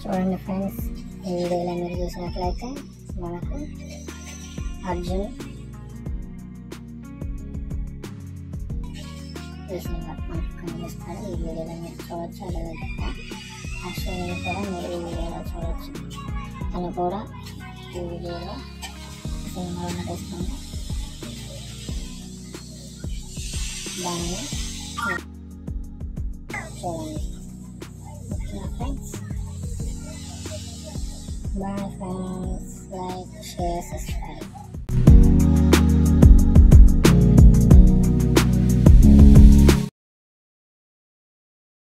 చూడండి ఫ్రెండ్స్, ఈ వీడియోలో మీరు చూసినట్లయితే మనకు అర్జున్ చూసినట్టు మనకు కనిపిస్తాడు. ఈ వీడియోలో మీరు చూడవచ్చు. అదేవిధంగా అశ్విని కూడా మీరు ఈ వీడియోలో చూడవచ్చు. తను కూడా ఈ వీడియోలో సినిమాలో నటిస్తుంది. దాన్ని చూడండి. Okay friends, bye friends. Like, share, subscribe.